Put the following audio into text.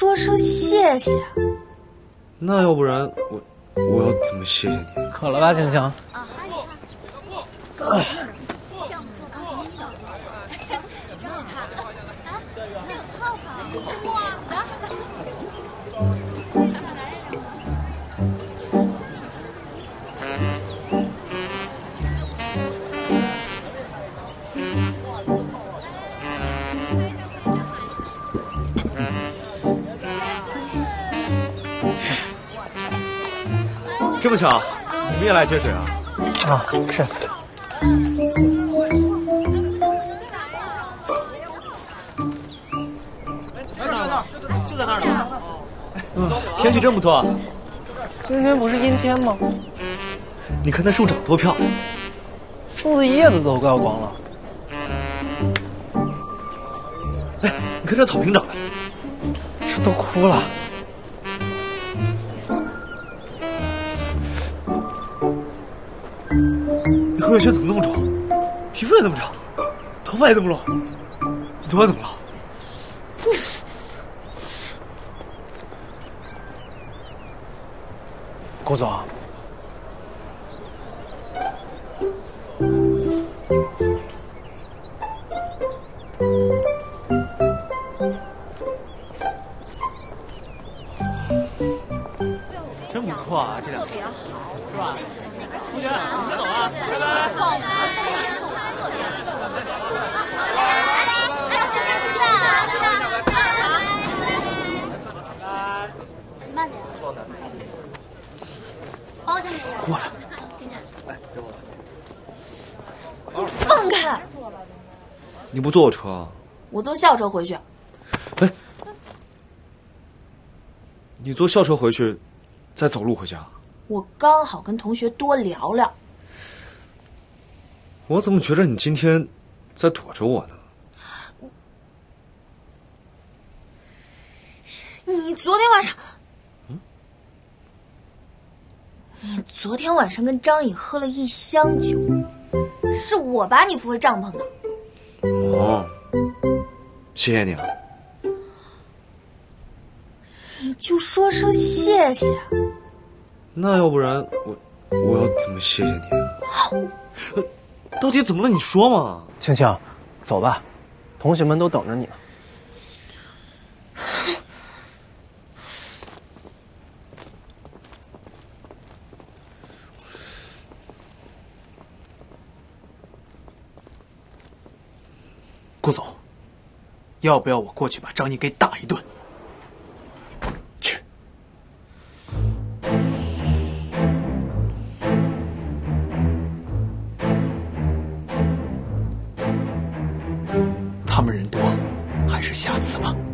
说声谢谢。 那要不然我要怎么谢谢你？ 渴了吧，青青？ 这么巧，你们也来接水啊？ 啊，是。 在那儿呢，就在那儿呢。天气真不错。 今天不是阴天吗？ 你看那树长多漂亮， 树的叶子都掉光了。 哎，你看这草坪长的， 这都枯了。 你何雪萱怎么那么壮？皮肤也那么长，头发也那么乱，你头发怎么了？ 顾总， 真不错啊，这两个是吧？同学，我们先走了，拜拜。 慢点。 过来。 放开！ 你不坐我车啊？ 我坐校车回去。 哎，你坐校车回去，再走路回家？ 我刚好跟同学多聊聊。 我怎么觉着你今天在躲着我呢？ 你昨天晚上，你昨天晚上跟张颖喝了1箱酒，是我把你扶回帐篷的。 哦，谢谢你啊。 你就说声谢谢。 那要不然我要怎么谢谢你？到底怎么了？你说嘛。 青青，走吧，同学们都等着你呢。 顾总，要不要我过去把张毅给打一顿？去。他们人多，还是下次吧。